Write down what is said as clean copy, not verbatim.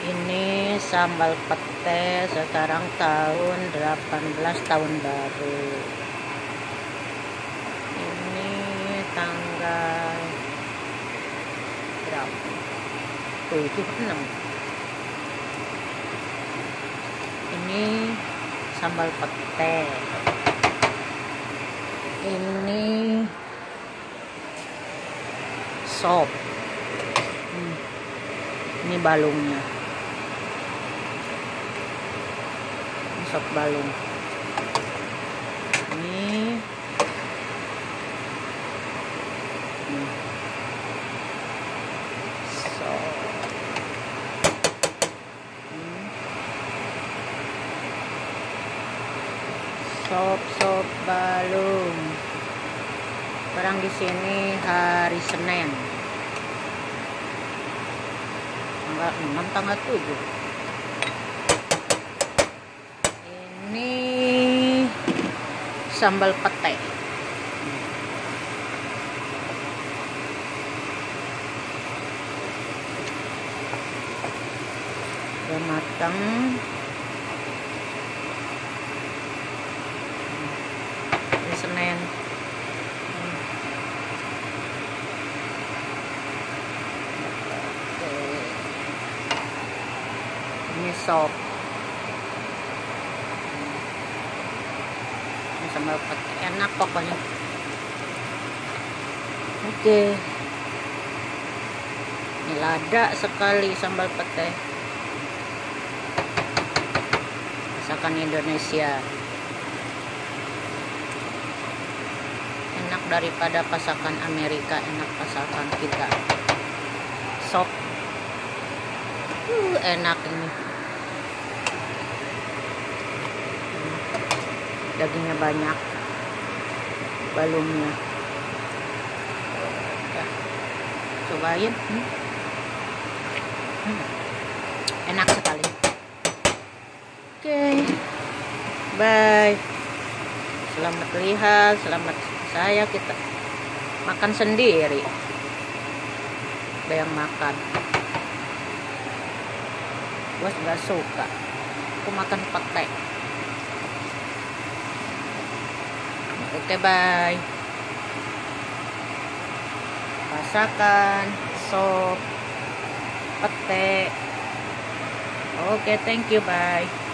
Ini sambal pete sekarang tahun 18 tahun baru. Ini tanggal berapa? 7/6. Ini sambal pete. Ini sop. Ini balungnya. Sop balung. Ini sop balung. Sekarang di sini hari Senin. Tanggal 6 tanggal 7. Ini sambal pete. Udah matang. Ini Senin. Ini sop. Ini sambal pete enak pokoknya. Oke. Ini lada sekali sambal pete. Masakan Indonesia. Enak daripada masakan Amerika, enak masakan kita. Sop. Enak ini. Dagingnya banyak, balungnya. Ya, cobain. Enak sekali. Oke, bye. Selamat lihat, selamat saya kita makan sendiri. Ada yang makan. Gue nggak suka. Aku makan pete. Oke, bye. Masakan sop pete. Oke, thank you, bye.